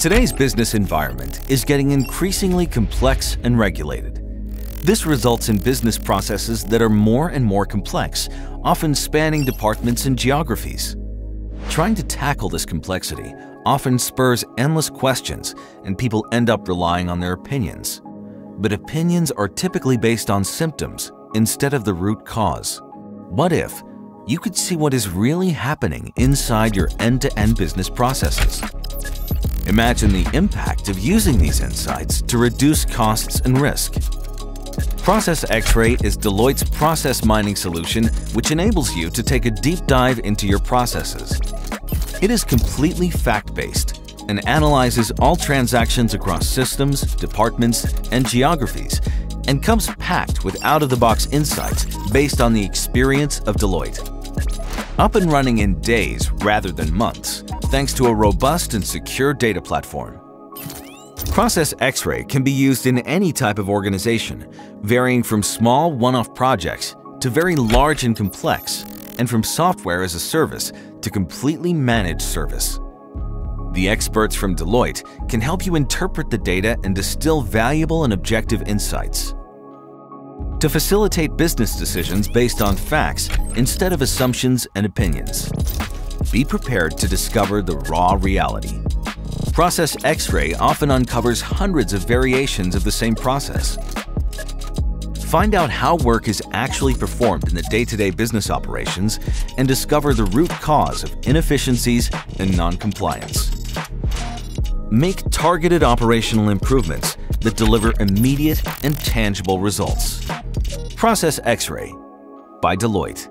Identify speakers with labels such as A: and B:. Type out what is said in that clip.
A: Today's business environment is getting increasingly complex and regulated. This results in business processes that are more and more complex, often spanning departments and geographies. Trying to tackle this complexity often spurs endless questions, and people end up relying on their opinions. But opinions are typically based on symptoms instead of the root cause. What if you could see what is really happening inside your end-to-end business processes? Imagine the impact of using these insights to reduce costs and risk. Process X-ray is Deloitte's process mining solution, which enables you to take a deep dive into your processes. It is completely fact-based and analyzes all transactions across systems, departments, and geographies, and comes packed with out-of-the-box insights based on the experience of Deloitte. Up and running in days rather than months, thanks to a robust and secure data platform. Process X-ray can be used in any type of organization, varying from small one-off projects to very large and complex, and from software as a service to completely managed service. The experts from Deloitte can help you interpret the data and distill valuable and objective insights. To facilitate business decisions based on facts instead of assumptions and opinions. Be prepared to discover the raw reality. Process X-ray often uncovers hundreds of variations of the same process. Find out how work is actually performed in the day-to-day business operations and discover the root cause of inefficiencies and non-compliance. Make targeted operational improvements that deliver immediate and tangible results. Process X-ray by Deloitte.